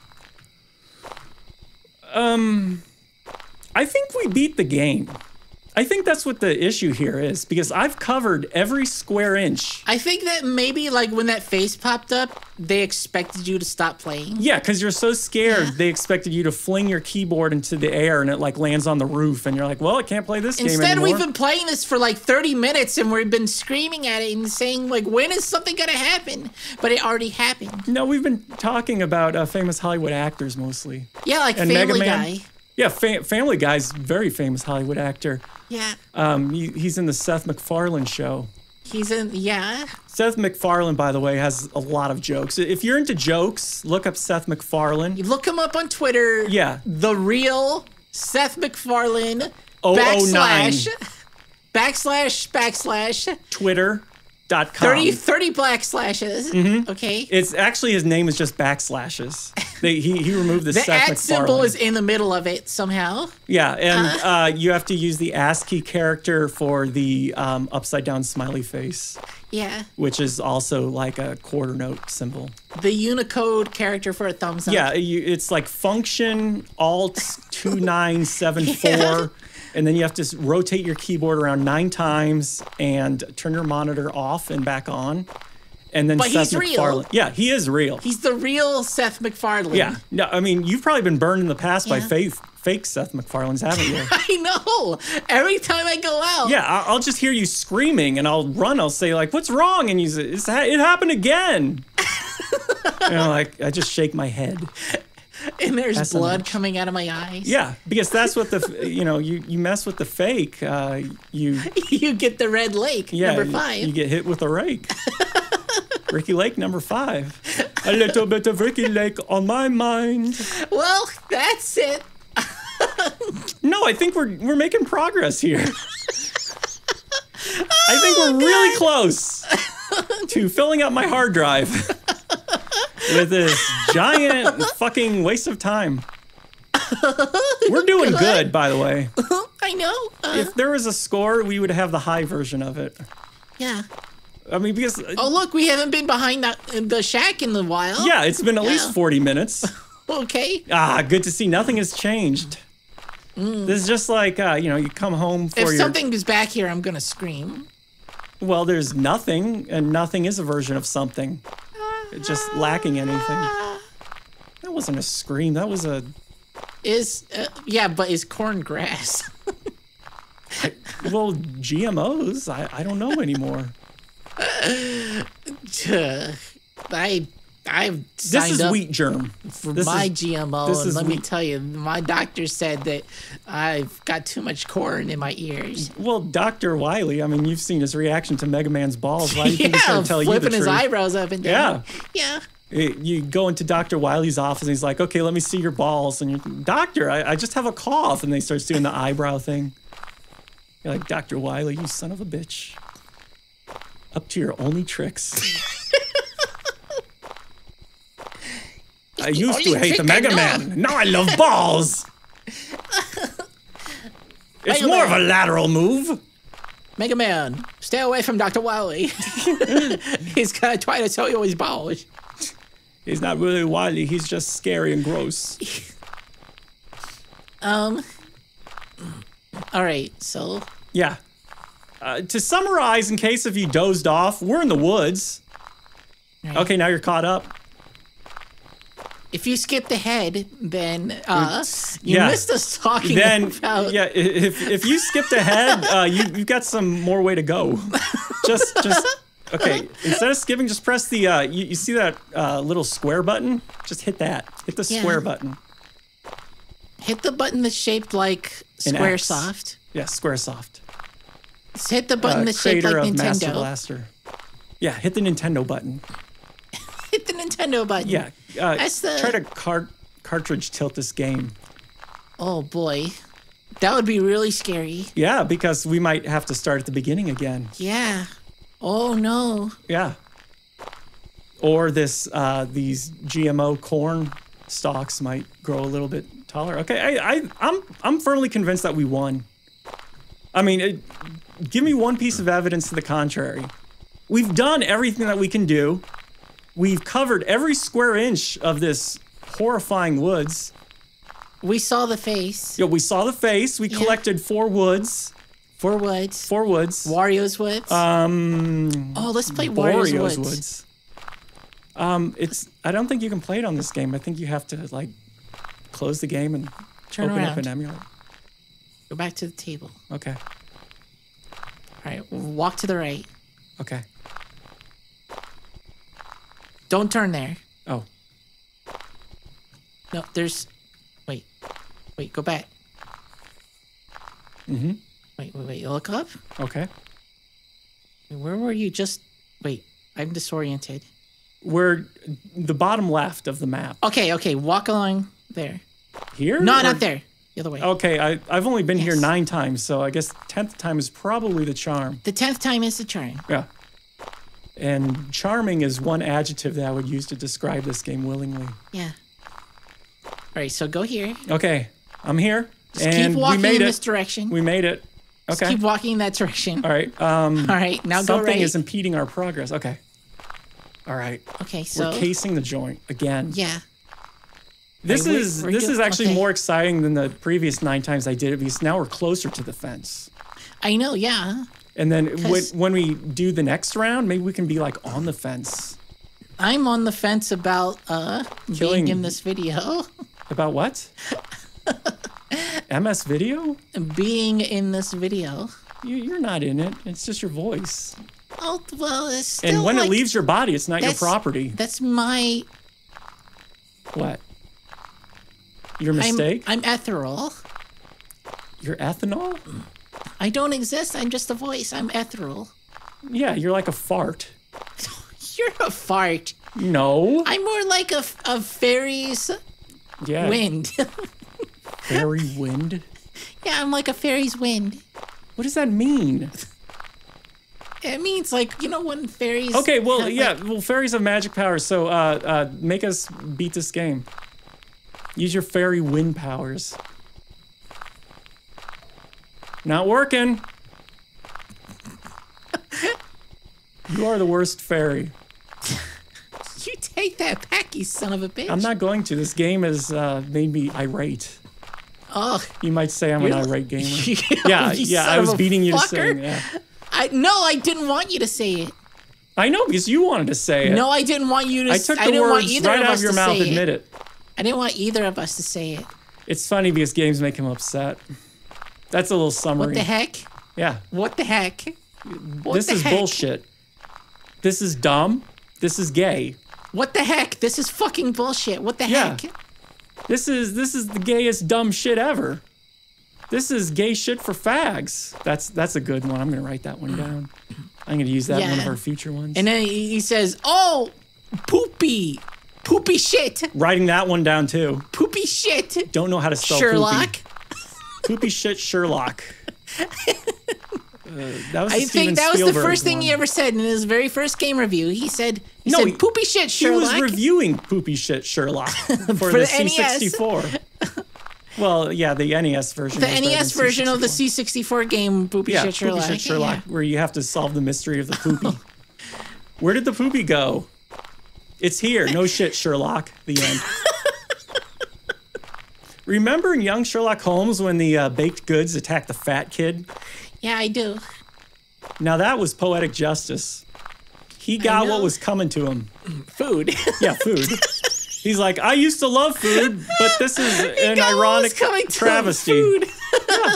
I think we beat the game. I think that's what the issue here is, because I've covered every square inch. I think that maybe, like, when that face popped up, they expected you to stop playing. Yeah, because you're so scared, they expected you to fling your keyboard into the air and it, like, lands on the roof, and you're like, well, I can't play this game anymore. Instead, we've been playing this for, like, 30 minutes, and we've been screaming at it and saying, like, when is something gonna happen? But it already happened. No, we've been talking about famous Hollywood actors, mostly. Yeah, like and Family Guy. Yeah, Family Guy's a very famous Hollywood actor. Yeah. He's in the Seth MacFarlane show. He's in, yeah. Seth MacFarlane, by the way, has a lot of jokes. If you're into jokes, look up Seth MacFarlane. You look him up on Twitter. Yeah. The real Seth MacFarlane. 009. / Twitter.com. 30 backslashes. Okay. It's actually, his name is just backslashes. He removed the Seth MacFarlane. symbol is in the middle of it somehow. Yeah, and you have to use the ASCII character for the upside down smiley face. Yeah. Which is also like a quarter note symbol. The Unicode character for a thumbs up. Yeah, it's like function alt 2974. Yeah. And then you have to rotate your keyboard around 9 times and turn your monitor off and back on. And then but Seth he's MacFarlane. Real. Yeah, he is real. He's the real Seth MacFarlane. Yeah. No, I mean, you've probably been burned in the past by fake Seth MacFarlanes, haven't you? I know. Every time I go out. Yeah, I'll just hear you screaming and I'll run. I'll say, like, what's wrong? And you say, it happened again. And I'm like, I just shake my head. And there's blood coming out of my eyes. Yeah, because that's what you mess with the fake, you get the red lake, number 5. You get hit with a rake. Ricky Lake, number 5. A little bit of Ricky Lake on my mind. Well, that's it. No, I think we're making progress here. I think we're really close to filling up my hard drive with this giant fucking waste of time. We're doing good, by the way. I know. If there was a score, we would have the high version of it. Yeah. I mean, because... Oh, look, we haven't been behind the shack in a while. Yeah, it's been at least 40 minutes. Okay. Good to see. Nothing has changed. This is just like, you come home for If something is back here, I'm going to scream. Well, there's nothing, and nothing is a version of something. It's just lacking anything. That wasn't a scream. That was a... Yeah, but is corn grass? Well, GMOs, I don't know anymore. I've this signed is up wheat germ for my GMO, and let me tell you, my doctor said that I've got too much corn in my ears. Well, Dr. Wiley, I mean, you've seen his reaction to Mega Man's balls. Why do you think he's going to tell you the truth? Flipping his eyebrows up and down. Yeah. You go into Dr. Wiley's office, and he's like, okay, let me see your balls. And you're, doctor, I just have a cough. And they start doing the eyebrow thing. You're like, Dr. Wiley, you son of a bitch. Up to your only tricks. I used to hate the Mega Man. Now I love balls. It's more of a lateral move. Mega Man, stay away from Dr. Wily. He's gonna try to tell you his balls. He's not really wily. He's just scary and gross. All right, so. Yeah. To summarize, in case if you dozed off, we're in the woods. Right. Okay, now you're caught up. If you skipped ahead, then you missed us talking about... Yeah, if you skipped ahead, you've got some more way to go. Just okay, instead of skipping, just press the, you see that little square button? Just hit that. Hit the square button. Hit the button that's shaped like Squaresoft. Yeah, Squaresoft. Hit the button that's shaped like Nintendo. Master Blaster. Yeah, hit the Nintendo button. Hit the Nintendo button. Yeah. Try to cartridge tilt this game. Oh boy. That would be really scary. Yeah, because we might have to start at the beginning again. Yeah. Oh no. Yeah. Or these GMO corn stalks might grow a little bit taller. Okay, I'm firmly convinced that we won. I mean, give me one piece of evidence to the contrary. We've done everything that we can do. We've covered every square inch of this horrifying woods. We saw the face. Yeah, we saw the face. We collected 4 woods, Four Woods. Four Woods. Wario's Woods. Oh, let's play Wario's Woods. I don't think you can play it on this game. I think you have to like close the game and open up an emulator. Go back to the table. Okay. All right, walk to the right. Okay. Don't turn there. Oh. No, there's... Wait, go back. Mm-hmm. Wait, look up. Okay. Where were you just... Wait, I'm disoriented. We're the bottom left of the map. Okay, walk along there. Here? No, not there. The other way. Okay, I've only been here 9 times, so I guess 10th time is probably the charm. The 10th time is the charm. Yeah. And charming is one adjective that I would use to describe this game willingly. Yeah. All right, so go here. Okay, I'm here. Just keep walking in this direction. We made it. Okay. Just keep walking in that direction. All right. All right, now go right. Something is impeding our progress. Okay. All right. Okay, so... We're casing the joint again. Yeah. This is actually more exciting than the previous 9 times I did it because now we're closer to the fence. I know, yeah. And then when we do the next round, maybe we can be like on the fence. I'm on the fence about being in this video. About what? MS video? Being in this video. You're not in it. It's just your voice. Oh, well, it's still And when it leaves your body, it's not your property. That's my... What? Your mistake? I'm ethereal. You're ethanol? I don't exist. I'm just a voice. I'm ethereal. Yeah, you're like a fart. You're a fart. No. I'm more like a fairy's wind. Fairy wind? Yeah, I'm like a fairy's wind. What does that mean? It means like, you know, when fairies... Okay, well, well, fairies have magic powers, so make us beat this game. Use your fairy wind powers. Not working. You are the worst fairy. You take that back, you son of a bitch. I'm not going to. This game has made me irate. Oh. You might say I'm an irate gamer. Yeah, I was beating you to say it. Yeah. No, I didn't want you to say it. I know, because you wanted to say it. No, I didn't want you to say it. I took the words right out of your mouth, admit it. I didn't want either of us to say it. It's funny because games make him upset. That's a little summary. What the heck? Yeah. What the heck? This is bullshit. This is dumb. This is gay. What the heck? This is fucking bullshit. What the heck? This is the gayest dumb shit ever. This is gay shit for fags. That's a good one. I'm gonna write that one down. I'm gonna use that in one of our future ones. And then he says, "Oh, poopy shit." Writing that one down too. Poopy shit. Don't know how to spell Sherlock. Poopy shit Sherlock. I think that was the first thing he ever said in his very first game review. He said poopy shit Sherlock. He was reviewing poopy shit Sherlock for the C64. Well, yeah, the NES version. The NES version of the C64 game, Poopy Shit Sherlock. Poopy Shit Sherlock, where you have to solve the mystery of the poopy. Where did the poopy go? It's here. No shit, Sherlock. The end. Remember in young Sherlock Holmes when the baked goods attacked the fat kid? Yeah, I do. Now that was poetic justice. He got what was coming to him. Food. Yeah, food. He's like, I used to love food, but this is an ironic travesty. Yeah.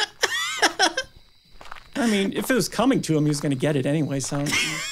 I mean, if it was coming to him, he was going to get it anyway, so.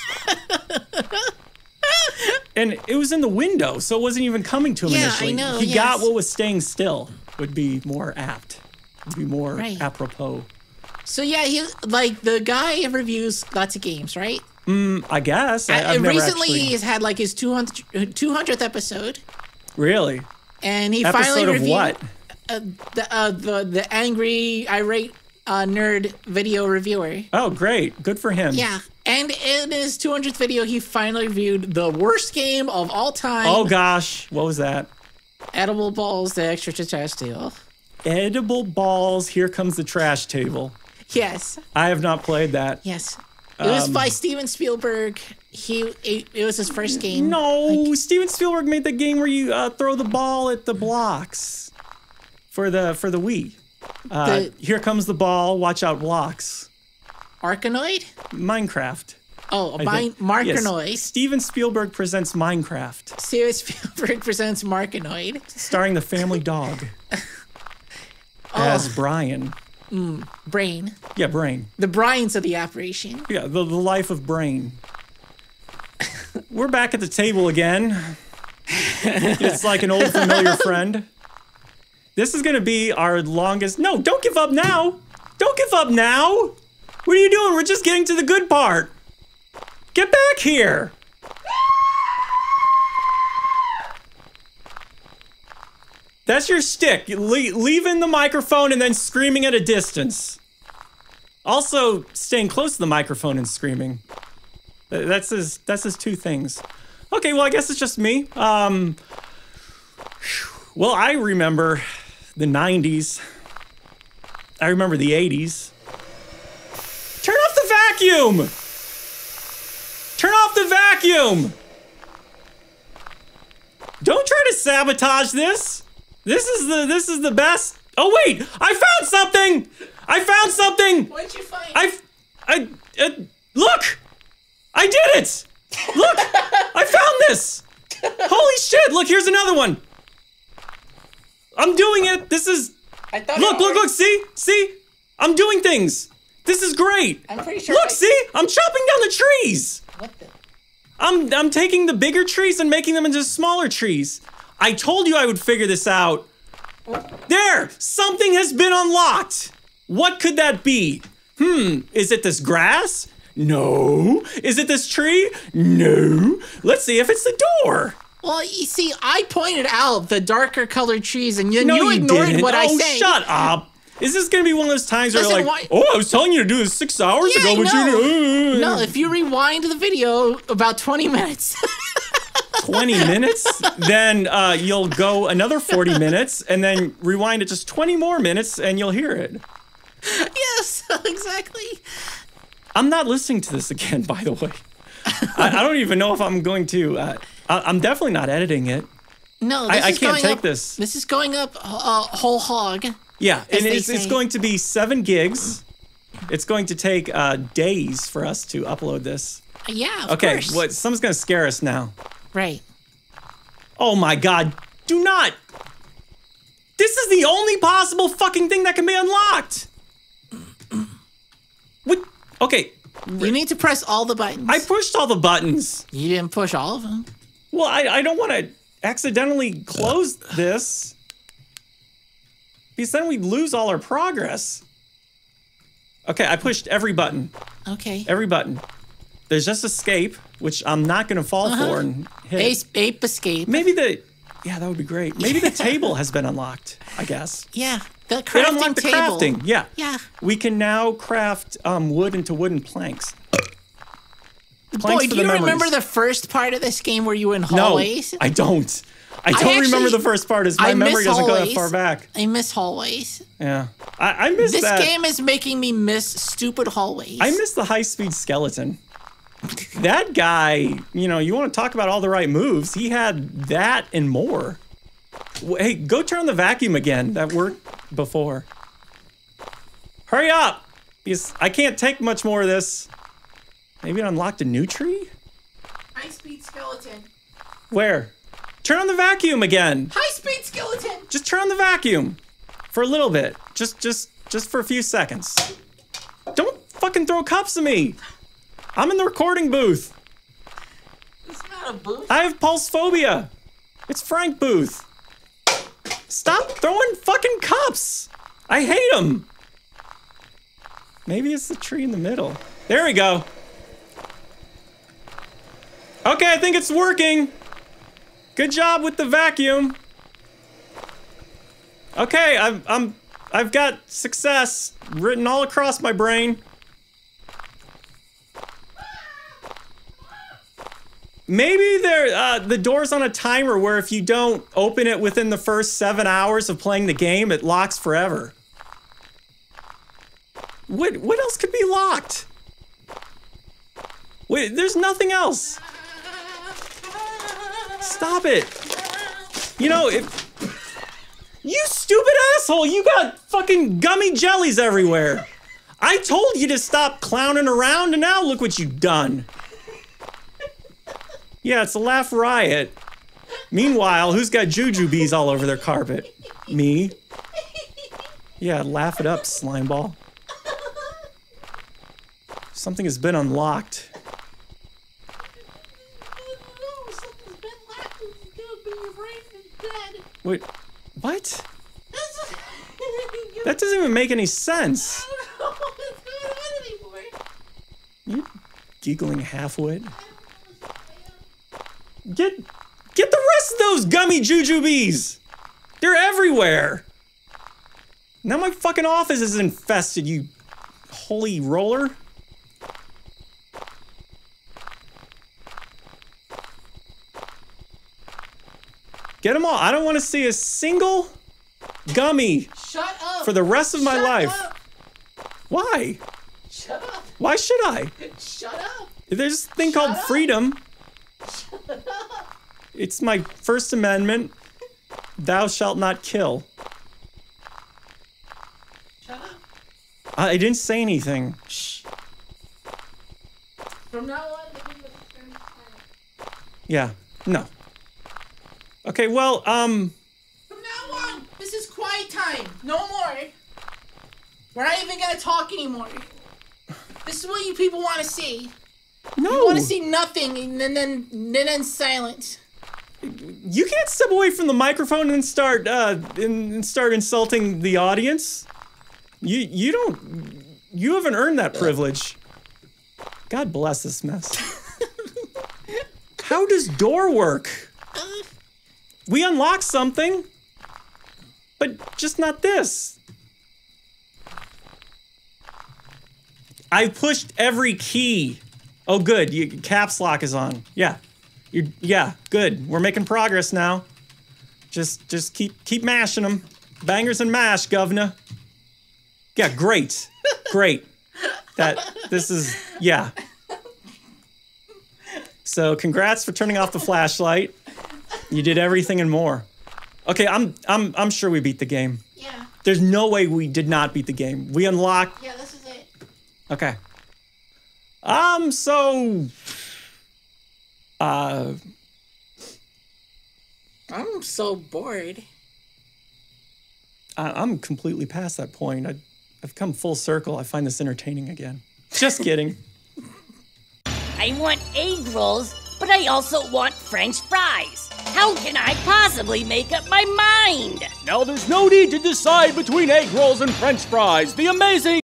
And it was in the window, so it wasn't even coming to him initially. I know, He got what was staying still, would be more apt. Would be more apropos. So yeah, the guy reviews lots of games, right? I guess. I've never recently he's had like his 200th episode. Really? And he finally reviewed what? The angry irate nerd video reviewer. Oh, great! Good for him. Yeah, and in his 200th video, he finally reviewed the worst game of all time. Oh gosh, what was that? Edible Balls: The Extraterrestrial. Edible Balls: Here Comes the Trash Table. Yes. I have not played that. Yes. It was by Steven Spielberg. It was his first game. No, Steven Spielberg made the game where you throw the ball at the blocks for the Wii. Here comes the ball. Watch out, blocks. Arkanoid? Minecraft. Oh, Markanoid. Yes. Steven Spielberg presents Minecraft. Steven Spielberg presents Markanoid. Starring the family dog. As Brian. Brain. Yeah, Brain. The Brians of the operation. Yeah, the life of Brain. We're back at the table again. It's like an old familiar friend. This is going to be our longest... No, don't give up now. Don't give up now. What are you doing? We're just getting to the good part. Get back here. That's your stick. Leaving the microphone and then screaming at a distance. Also, staying close to the microphone and screaming. That's his two things. Okay, well, I guess it's just me. Well, I remember the 90s. I remember the 80s. Turn off the vacuum! Turn off the vacuum! Don't try to sabotage this. This is the best. Oh wait, I found something! I found something! What'd you find? Look! I did it! Look! I found this! Holy shit, look, here's another one. I'm doing it. This is... Look, see? I'm doing things. This is great. I'm pretty sure. Look, see? I'm chopping down the trees. What the? I'm taking the bigger trees and making them into smaller trees. I told you I would figure this out. There! Something has been unlocked. What could that be? Is it this grass? No. Is it this tree? No. Let's see if it's the door. Well, you see, I pointed out the darker colored trees and you ignored didn't. what I said. Oh, shut up. Is this going to be one of those times where you're like, I was telling you to do this 6 hours ago, but you... No, if you rewind the video about 20 minutes... 20 minutes? Then you'll go another 40 minutes and then rewind it just 20 more minutes and you'll hear it. Yes, exactly. I'm not listening to this again, by the way. I don't even know if I'm going to... I'm definitely not editing it. No, I can't take this. This is going up whole hog. Yeah, and it's going to be 7 gigs. It's going to take days for us to upload this. Yeah, of course. Okay, someone's going to scare us now. Right. Oh my god, do not! This is the only possible fucking thing that can be unlocked! What? Okay. You need to press all the buttons. I pushed all the buttons. You didn't push all of them. Well, I don't want to accidentally close this. Because then we'd lose all our progress. Okay, I pushed every button. Okay. Every button. There's just escape, which I'm not going to fall for and hit. Ape escape. Maybe yeah, that would be great. Maybe the table has been unlocked, I guess. Yeah, the crafting the table. Crafting, yeah. Yeah. We can now craft wood into wooden planks. Boy, do you remember the first part of this game where you were in hallways? No, I don't. I don't remember the first part. My memory doesn't go that far back. I miss hallways. Yeah. I miss that. This game is making me miss stupid hallways. I miss the high-speed skeleton. That guy, you want to talk about all the right moves. He had that and more. Hey, go turn on the vacuum again. That worked before. Hurry up! Because I can't take much more of this. Maybe it unlocked a new tree? High-speed skeleton. Where? Turn on the vacuum again. High-speed skeleton. Just turn on the vacuum. For a little bit. Just for a few seconds. Don't fucking throw cups at me. I'm in the recording booth. It's not a booth. I have pulse phobia. It's Frank Booth. Stop throwing fucking cups. I hate them. Maybe it's the tree in the middle. There we go. Okay, I think it's working. Good job with the vacuum. Okay, I've got success written all across my brain. Maybe the door's on a timer where if you don't open it within the first 7 hours of playing the game, it locks forever. What else could be locked? Wait, there's nothing else. Stop it. You stupid asshole! You got fucking gummy jellies everywhere! I told you to stop clowning around, and now look what you've done. Yeah, it's a laugh riot. Meanwhile, who's got jujubes all over their carpet? Me. Yeah, laugh it up, slimeball. Something has been unlocked. Wait, what? That doesn't even make any sense. I don't know what's going on anymore. You giggling halfwit. Get the rest of those gummy jujubes! They're everywhere! Now my fucking office is infested, you holy roller. Get them all. I don't want to see a single gummy. Shut up. For the rest of my life. Up. Why? Shut up. Why should I? Shut up. There's this thing called freedom. Shut up. It's my First Amendment. Thou shalt not kill. Shut up. I didn't say anything. Shh. From now on, yeah. No. Okay, well, From now on, this is quiet time. No more. We're not even gonna talk anymore. This is what you people want to see. No. You want to see nothing and then silence. You can't step away from the microphone and start insulting the audience. You haven't earned that privilege. God bless this mess. How does door work? We unlocked something, but just not this. I pushed every key. Oh, good. Caps lock is on. Yeah. Yeah, good. We're making progress now. Just keep mashing them. Bangers and mash, governor. Yeah, great. Great. This is, yeah. So congrats for turning off the flashlight. You did everything and more. Okay, I'm sure we beat the game. Yeah. There's no way we did not beat the game. We unlocked. Yeah, this is it. Okay. So I'm so bored. I'm completely past that point. I've come full circle. I find this entertaining again. Just kidding. I want egg rolls, but I also want French fries. How can I possibly make up my mind? Now there's no need to decide between egg rolls and French fries. The amazing